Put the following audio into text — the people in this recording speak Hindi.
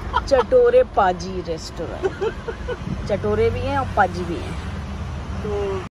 चटोरे पाजी रेस्टोरेंट। चटोरे भी हैं और पाजी भी हैं। तो